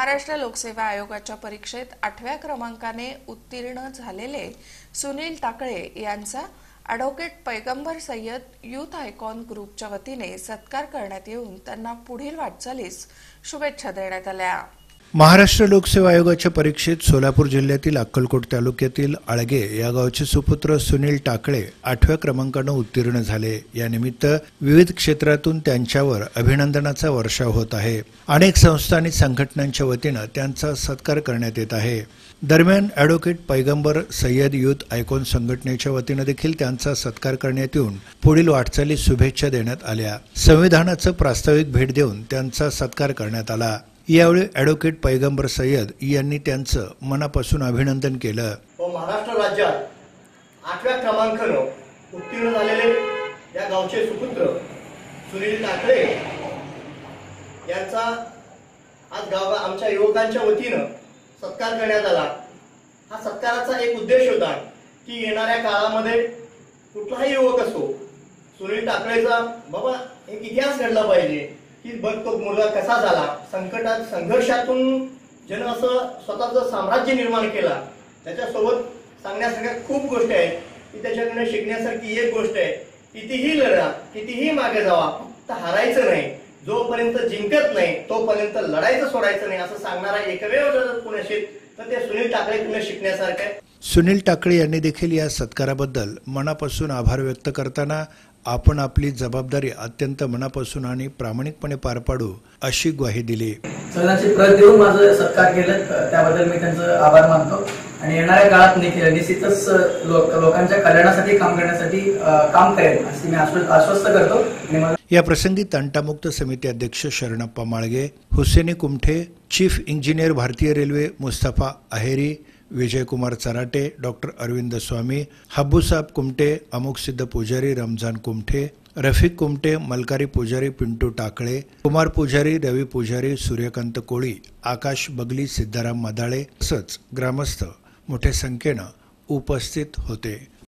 महाराष्ट्र लोकसेवा आयोगाच्या परीक्षेत 8व्या क्रमांकाने उत्तीर्ण झालेले सुनील टाकळे यांचा ॲडव्होकेट पैगंबर सय्यद यूथ आयकॉन ग्रुपच्या वतीने सत्कार करण्यात येऊन त्यांना पुढील वाटचालीस शुभेच्छा देण्यात आल्या। महाराष्ट्र लोकसेवा आयोगाच्या परीक्षेत सोलापूर जिल्ह्यातील अक्कलकोट तालुक्यातील आळगे या गावचे सुपुत्र सुनील टाकळे 8व्या क्रमांकाने उत्तीर्ण झाले। या निमित्त विविध क्षेत्रातून त्यांच्यावर अभिनंदनाचा वर्षाव होत आहे। अनेक संस्था आणि संघटनांच्या वतीने त्यांचा सत्कार करण्यात येत आहे। दरम्यान ॲडव्होकेट पैगंबर सय्यद यूथ आयकॉन संघटनेच्या वतीने देखील त्यांचा सत्कार करण्यात येऊन पुढील वाटचालीस शुभेच्छा देण्यात आल्या। संविधानाचं प्रास्ताविक भेट देऊन त्यांचा सत्कार करण्यात आला। यावेळी ॲडव्होकेट पैगंबर सय्यद यांनी त्यांचं मनापासून अभिनंदन केलं। महाराष्ट्र राज्यात 8व्या क्रमांकाने उत्तीर्ण झालेले या गावचे सुपुत्र सुनील टाकळे यांचा आज आमच्या युवकांच्या वतीने सत्कार करण्यात आला। हा सत्काराचा एक उद्देश होता की येणाऱ्या काळामध्ये कुठलाही युवक असो सुनील टाकळेचा बाबा एक इतिहास घडला पाहिजे की बघ तो मुलगा कसा झाला, संकटात संघर्षातून ज्यानं असं स्वतःचं साम्राज्य निर्माण केला। त्याच्यासोबत सांगण्यासारख्या खूप गोष्टी आहेत की त्याच्याकडे शिकण्यासारखी एक गोष्ट आहे, कितीही लढा कितीही मागे जावा फक्त हारायचं नाही, जोपर्यंत जिंकत नाही तोपर्यंत लढायचं सोडायचं नाही असं सांगणारा एकमेव जर कोणी असेल तर ते सुनील टाकळे शिकण्यासारखं आहे। सुनील टाकळे यांनी देखील या सत्काराबद्दल मनापासून आभार व्यक्त करताना आपण आपली जबाबदारी अत्यंत मनापासून आणि प्रामाणिकपणे पार पाडू अशी ग्वाही दिली। सगळ्यांची प्रत देऊन माझं सत्कार केलं त्याबद्दल मी त्यांचं आभार मानतो आणि येणाऱ्या काळात निश्चितच लोकांच्या कल्याणासाठी काम करण्यासाठी काम करेन असे मी आश्वस्त करतो। या प्रसंगी तंटामुक्त समिती अध्यक्ष शरणप्पा माळगे, हुसेनी कुमठे, चीफ इंजिनियर भारतीय रेल्वे मुस्तफा अहेरी, विजयकुमार चराटे, डॉक्टर अरविंद स्वामी, हब्बूसाब कुमटे, अमुक सिद्ध पुजारी रमजान कुमठे, रफिक कुमटे, मलकारी पुजारी पिंटू टाकळे, कुमार पुजारी, रवी पुजारी, सूर्यकांत कोळी, आकाश बगली, सिद्धाराम मदाळे तसंच ग्रामस्थ मोठ्या संख्येने उपस्थित होते।